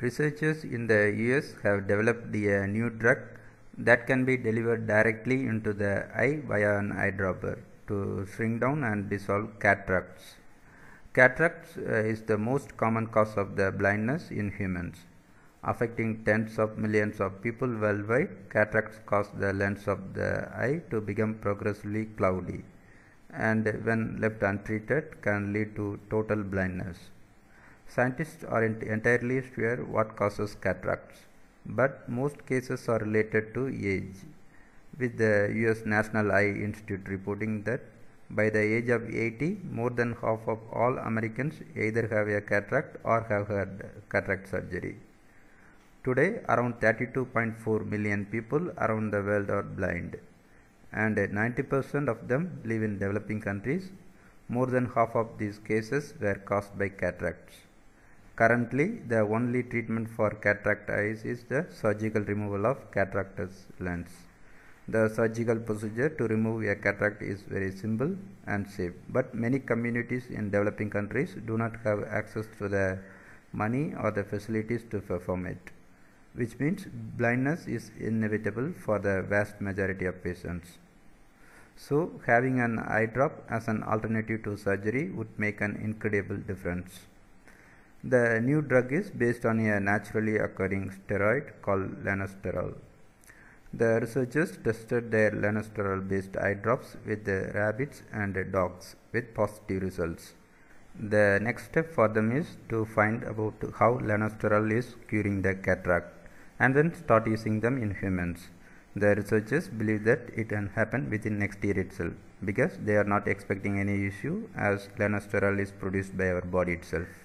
Researchers in the US have developed a new drug that can be delivered directly into the eye via an eyedropper to shrink down and dissolve cataracts. Cataracts is the most common cause of the blindness in humans. Affecting tens of millions of people worldwide, cataracts cause the lens of the eye to become progressively cloudy and when left untreated can lead to total blindness. Scientists aren't entirely sure what causes cataracts, but most cases are related to age, with the US National Eye Institute reporting that by the age of 80, more than half of all Americans either have a cataract or have had cataract surgery. Today, around 32.4 million people around the world are blind, and 90% of them live in developing countries. More than half of these cases were caused by cataracts. Currently, the only treatment for cataract eyes is the surgical removal of cataract lens. The surgical procedure to remove a cataract is very simple and safe, but many communities in developing countries do not have access to the money or the facilities to perform it, which means blindness is inevitable for the vast majority of patients. So, having an eye drop as an alternative to surgery would make an incredible difference. The new drug is based on a naturally occurring steroid called Lanosterol. The researchers tested their Lanosterol based eye drops with the rabbits and dogs with positive results. The next step for them is to find out how Lanosterol is curing the cataract and then start using them in humans. The researchers believe that it can happen within next year itself because they are not expecting any issue as Lanosterol is produced by our body itself.